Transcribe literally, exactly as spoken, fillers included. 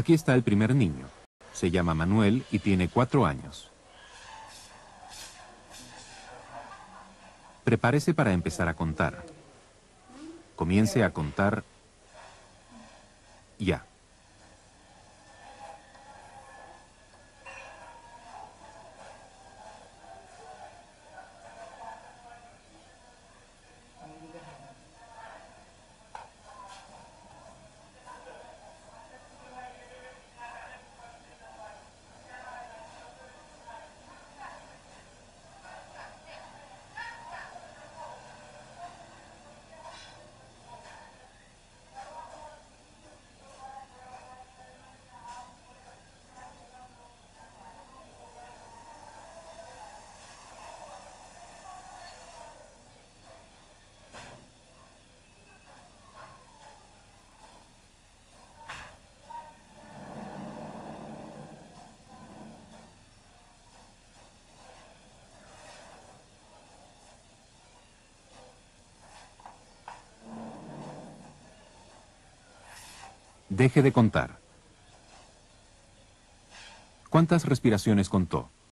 Aquí está el primer niño. Se llama Manuel y tiene cuatro años. Prepárese para empezar a contar. Comience a contar ya. Deje de contar. ¿Cuántas respiraciones contó?